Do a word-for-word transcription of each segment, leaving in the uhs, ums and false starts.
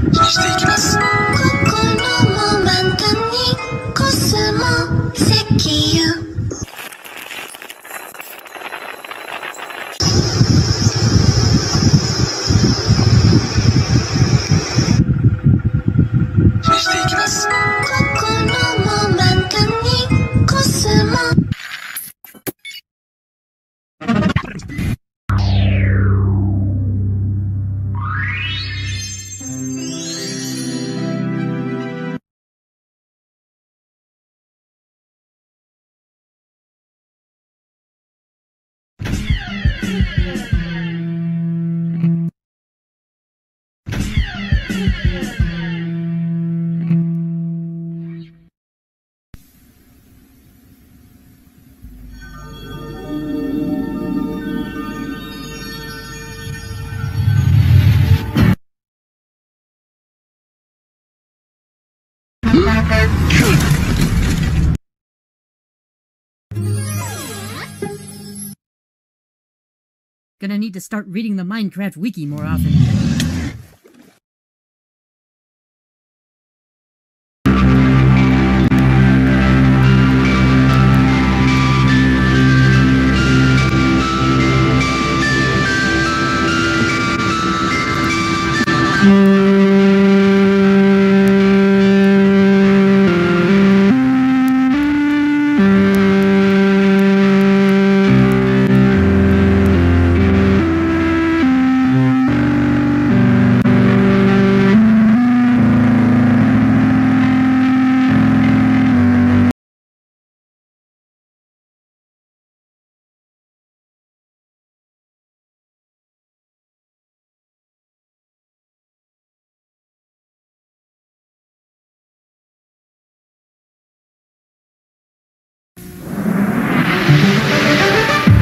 にしていきます。 心も満タンにコスモ石油。 にしていきます。 心も満タンにコスモ。 Gonna need to start reading the Minecraft wiki more often.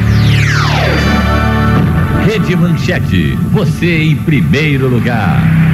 Rede Manchete, você em primeiro lugar.